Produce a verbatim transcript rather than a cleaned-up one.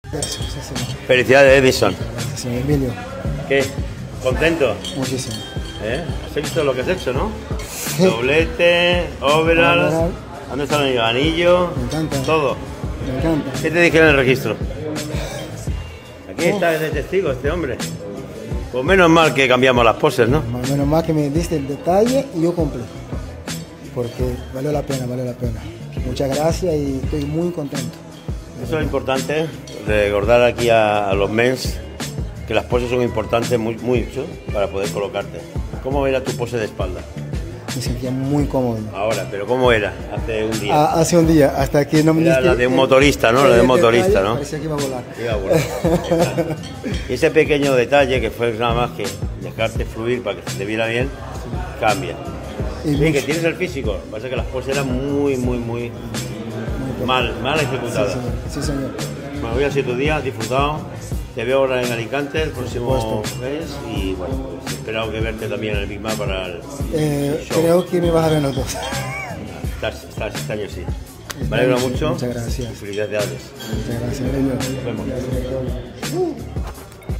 Eso, sí, señor. Felicidades, Edison. Gracias, señor Emilio. ¿Qué? ¿Contento? Muchísimo. ¿Eh? Has hecho lo que has hecho, ¿no? Doblete, overall, Overall. ¿dónde está el anillo? Me encanta. Todo. Me encanta. ¿Qué te dijeron en el registro? Aquí está de testigo este hombre. Pues menos mal que cambiamos las poses, ¿no? Menos mal que me diste el detalle y yo cumplí. Porque valió la pena, valió la pena. Muchas gracias y estoy muy contento. Eso es importante, recordar aquí a, a los mens que las poses son importantes muy, mucho para poder colocarte. ¿Cómo era tu pose de espalda? Me sentía muy cómodo. Ahora, pero ¿cómo era hace un día? Ah, hace un día, hasta que no me Era diste... la de un motorista, ¿no? La de un motorista, ¿no? Parecía que iba a volar. Iba a volar. Exacto. Y ese pequeño detalle que fue nada más que dejarte fluir para que se te viera bien, cambia. Y Sí, que mucho. tienes el físico, lo que pasa es que las poses eran muy, muy, muy mal, mal Sí, ejecutadas. señor. Sí, señor. Bueno, hoy ha sido tu día, has disfrutado. Te veo ahora en Alicante el próximo supuesto. mes y bueno, pues espero que verte también en el Big Mac para el, Eh, el show. creo que me vas a ver los dos. Estás, estás este año sí. Este Me alegro año sí. mucho. Muchas gracias. Y felicidades. Muchas gracias, Emilio. Nos vemos. Gracias.